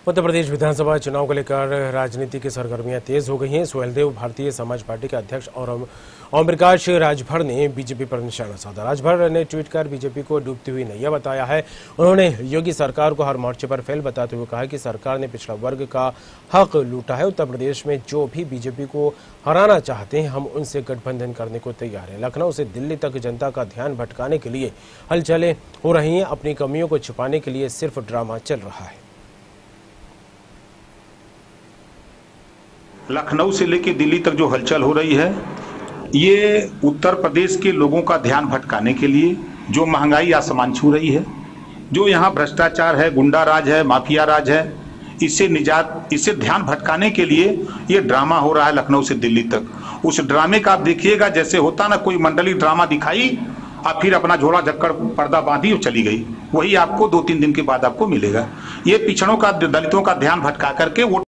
उत्तर प्रदेश विधानसभा चुनाव को लेकर राजनीति की सरगर्मियां तेज हो गई हैं। सुहेल देव भारतीय समाज पार्टी के अध्यक्ष और ओम प्रकाश राजभर ने बीजेपी पर निशाना साधा। राजभर ने ट्वीट कर बीजेपी को डूबती हुई नैया बताया है। उन्होंने योगी सरकार को हर मोर्चे पर फेल बताते हुए कहा कि सरकार ने पिछड़ा वर्ग का हक लूटा है। उत्तर प्रदेश में जो भी बीजेपी को हराना चाहते हैं, हम उनसे गठबंधन करने को तैयार हैं। लखनऊ से दिल्ली तक जनता का ध्यान भटकाने के लिए हलचलें हो रही हैं। अपनी कमियों को छुपाने के लिए सिर्फ ड्रामा चल रहा है। लखनऊ से लेकर दिल्ली तक जो हलचल हो रही है, ये उत्तर प्रदेश के लोगों का ध्यान भटकाने के लिए, जो महंगाई आसमान छू रही है, जो यहाँ भ्रष्टाचार है, गुंडा राज है, माफिया राज है, इससे ध्यान भटकाने के लिए ये ड्रामा हो रहा है लखनऊ से दिल्ली तक। उस ड्रामे का आप देखिएगा, जैसे होता ना, कोई मंडली ड्रामा दिखाई और फिर अपना झोला झक्कड़ पर्दा बांधी और चली गई, वही आपको 2-3 दिन के बाद आपको मिलेगा। ये पिछड़ों का, दलितों का ध्यान भटका करके वो